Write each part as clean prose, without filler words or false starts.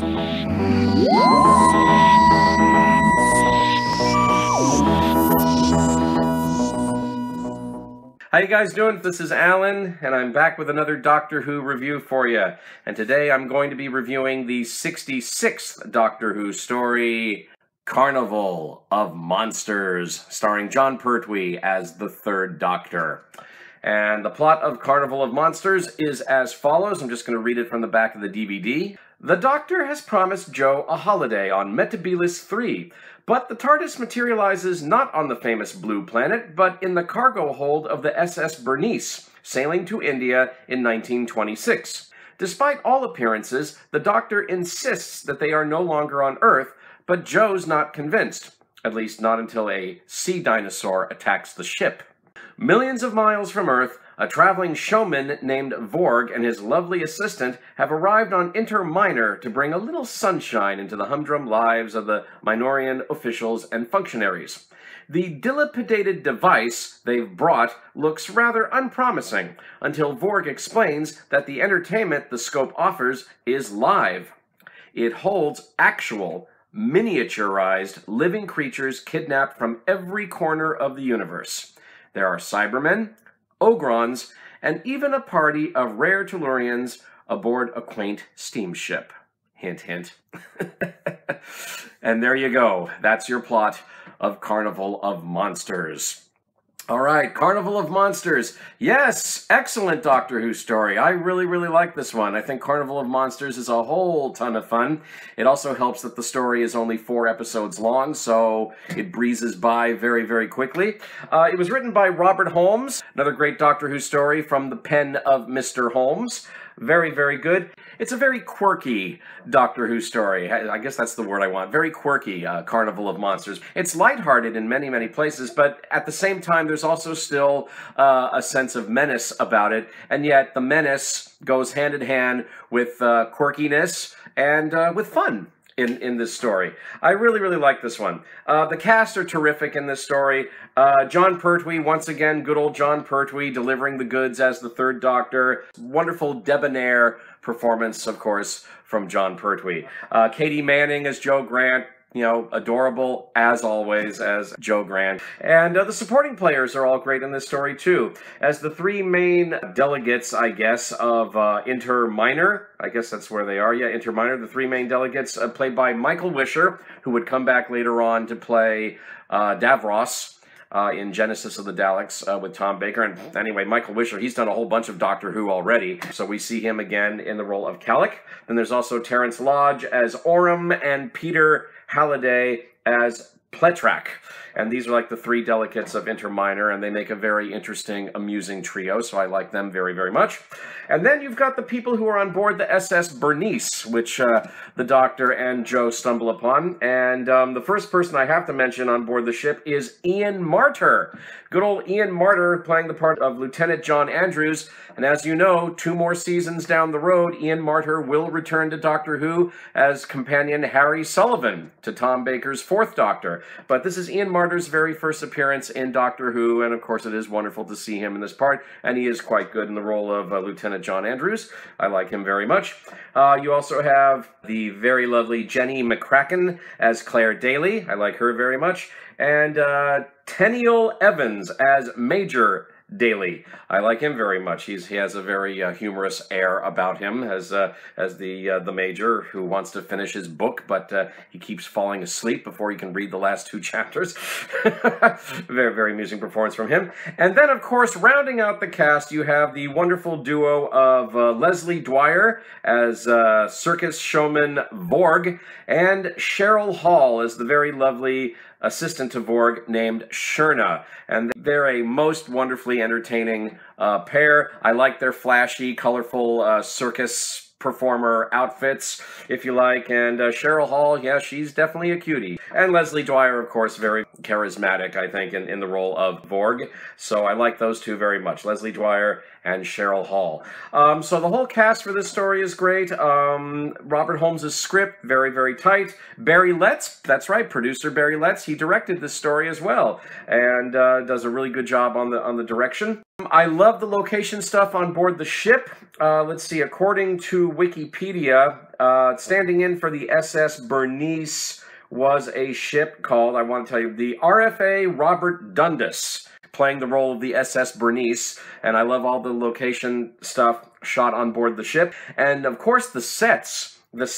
How you guys doing? This is Alan, and I'm back with another Doctor Who review for you. And today I'm going to be reviewing the 66th Doctor Who story, Carnival of Monsters, starring Jon Pertwee as the Third Doctor. And the plot of Carnival of Monsters is as follows. I'm just going to read it from the back of the DVD. The Doctor has promised Jo a holiday on Metebelis III, but the TARDIS materializes not on the famous blue planet, but in the cargo hold of the SS Bernice, sailing to India in 1926. Despite all appearances, the Doctor insists that they are no longer on Earth, but Jo's not convinced, at least not until a sea dinosaur attacks the ship. Millions of miles from Earth, a traveling showman named Vorg and his lovely assistant have arrived on Inter Minor to bring a little sunshine into the humdrum lives of the Minorian officials and functionaries. The dilapidated device they've brought looks rather unpromising, until Vorg explains that the entertainment the scope offers is live. It holds actual, miniaturized, living creatures kidnapped from every corner of the universe. There are Cybermen, Ogrons, and even a party of rare Tellurians aboard a quaint steamship. Hint, hint. And there you go. That's your plot of Carnival of Monsters. All right, Carnival of Monsters. Yes, excellent Doctor Who story. I really like this one. I think Carnival of Monsters is a whole ton of fun. It also helps that the story is only 4 episodes long, so it breezes by very quickly. It was written by Robert Holmes, another great Doctor Who story from the pen of Mr. Holmes. Very good. It's a very quirky Doctor Who story. I guess that's the word I want. Very quirky, Carnival of Monsters. It's lighthearted in many places, but at the same time, there's also still a sense of menace about it, and yet the menace goes hand in hand with quirkiness and with fun. In this story. I really like this one. The cast are terrific in this story. Jon Pertwee, once again, good old Jon Pertwee, delivering the goods as the Third Doctor. Wonderful debonair performance, of course, from Jon Pertwee. Katie Manning as Jo Grant. You know, adorable, as always, as Jo Grant. And the supporting players are all great in this story, too. As the 3 main delegates, I guess, of Inter Minor, I guess that's where they are, yeah, Inter Minor, the 3 main delegates, played by Michael Wisher, who would come back later on to play Davros in Genesis of the Daleks with Tom Baker. And anyway, Michael Wisher, he's done a whole bunch of Doctor Who already, so we see him again in the role of Kalik. Then there's also Terence Lodge as Oram and Peter Halliday as Pletrak. And these are like the 3 delegates of Inter Minor, and they make a very interesting, amusing trio, so I like them very much. And then you've got the people who are on board the SS Bernice, which the Doctor and Jo stumble upon. And the first person I have to mention on board the ship is Ian Marter. Good old Ian Marter playing the part of Lieutenant John Andrews. And as you know, 2 more seasons down the road, Ian Marter will return to Doctor Who as companion Harry Sullivan to Tom Baker's 4th Doctor. But this is Ian Marter's very first appearance in Doctor Who, and of course it is wonderful to see him in this part, and he is quite good in the role of Lieutenant John Andrews. I like him very much. You also have the very lovely Jenny McCracken as Claire Daly. I like her very much. And Tenniel Evans as Major Daly. I like him very much. He has a very humorous air about him as the Major who wants to finish his book, but he keeps falling asleep before he can read the last 2 chapters. Very amusing performance from him. And then, of course, rounding out the cast, you have the wonderful duo of Leslie Dwyer as circus showman Vorg, and Cheryl Hall as the very lovely assistant to Vorg named Shurna. And they're a most wonderfully entertaining pair. I like their flashy, colorful circus performer outfits, if you like. And Cheryl Hall, yeah, she's definitely a cutie. And Leslie Dwyer, of course, very charismatic, I think, in the role of Vorg. So I like those two very much. Leslie Dwyer and Cheryl Hall. So the whole cast for this story is great. Robert Holmes' script, very, very tight. Barry Letts, that's right, producer Barry Letts, he directed this story as well, and does a really good job on the direction. I love the location stuff on board the ship. Let's see, according to Wikipedia, standing in for the SS Bernice was a ship called, I want to tell you, the RFA Robert Dundas, playing the role of the SS Bernice, and I love all the location stuff shot on board the ship. And of course the sets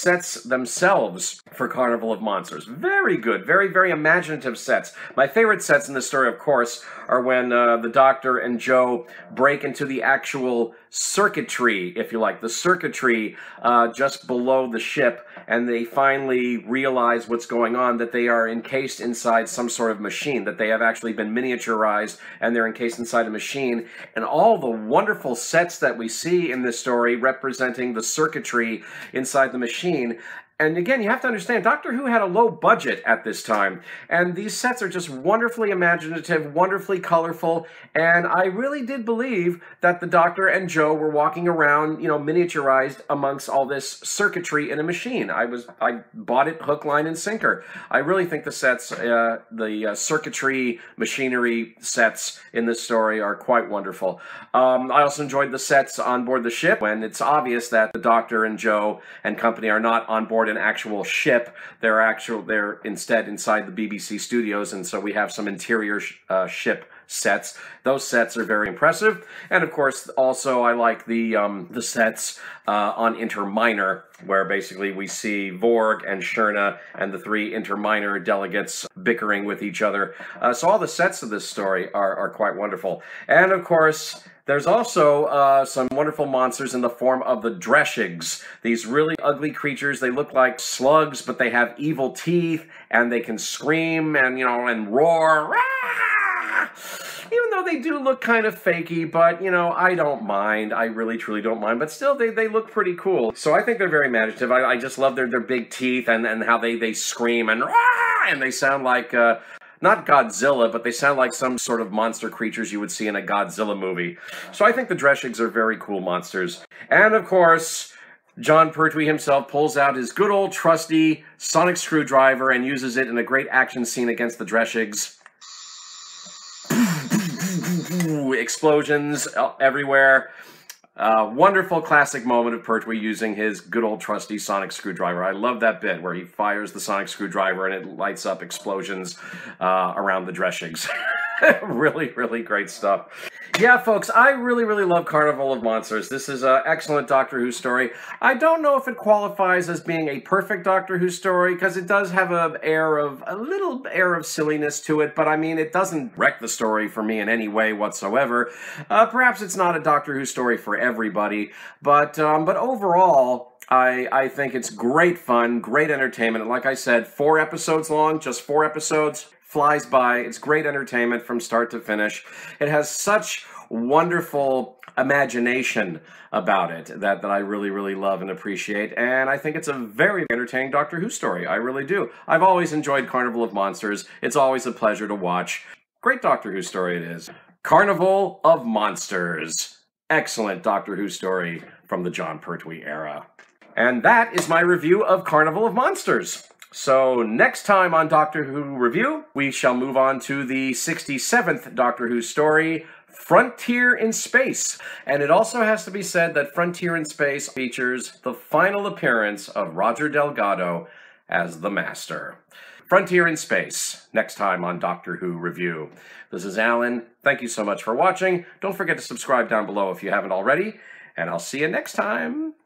themselves for Carnival of Monsters. Very good, very, very imaginative sets. My favorite sets in this story, of course, are when the Doctor and Joe break into the actual circuitry, if you like, the circuitry just below the ship, and they finally realize what's going on, that they are encased inside some sort of machine, that they have actually been miniaturized, and they're encased inside a machine. And all the wonderful sets that we see in this story representing the circuitry inside the machine. And again, you have to understand, Doctor Who had a low budget at this time, and these sets are just wonderfully imaginative, wonderfully colorful, and I really did believe that the Doctor and Joe were walking around, you know, miniaturized amongst all this circuitry in a machine. I bought it hook, line, and sinker. I really think the sets, the circuitry, machinery sets in this story are quite wonderful. I also enjoyed the sets on board the ship when it's obvious that the Doctor and Joe and company are not on board an actual ship. They're instead inside the BBC studios, and so we have some interior ship sets. Those sets are very impressive. And of course, also I like the sets on Inter Minor, where basically we see Vorg and Shurna and the three Inter Minor delegates bickering with each other. So all the sets of this story are quite wonderful. And of course, there's also some wonderful monsters in the form of the Dreshigs. These really ugly creatures. They look like slugs, but they have evil teeth, and they can scream and, you know, and roar. Rah! Even though they do look kind of fakey, but, you know, I don't mind. I really, truly don't mind. But still, they look pretty cool. So I think they're very imaginative. I just love their big teeth and how they scream and rah! And they sound like... not Godzilla, but they sound like some sort of monster creatures you would see in a Godzilla movie. So I think the Dreshigs are very cool monsters. And of course, Jon Pertwee himself pulls out his good old trusty sonic screwdriver and uses it in a great action scene against the Dreshigs. Explosions everywhere. Wonderful classic moment of Pertwee using his good old trusty sonic screwdriver. I love that bit where he fires the sonic screwdriver and it lights up explosions around the Dreshigs. Really, really great stuff. Yeah, folks, I really, really love Carnival of Monsters. This is an excellent Doctor Who story. I don't know if it qualifies as being a perfect Doctor Who story, because it does have a little air of silliness to it, but I mean, it doesn't wreck the story for me in any way whatsoever. Perhaps it's not a Doctor Who story for everybody, but overall, I think it's great fun, great entertainment. And like I said, 4 episodes long, just 4 episodes. Flies by. It's great entertainment from start to finish. It has such wonderful imagination about it that I really, really love and appreciate. And I think it's a very entertaining Doctor Who story. I really do. I've always enjoyed Carnival of Monsters. It's always a pleasure to watch. Great Doctor Who story it is. Carnival of Monsters. Excellent Doctor Who story from the Jon Pertwee era. And that is my review of Carnival of Monsters. So next time on Doctor Who Review, we shall move on to the 67th Doctor Who story, Frontier in Space. And it also has to be said that Frontier in Space features the final appearance of Roger Delgado as the Master. Frontier in Space, next time on Doctor Who Review. This is Alan. Thank you so much for watching. Don't forget to subscribe down below if you haven't already, and I'll see you next time.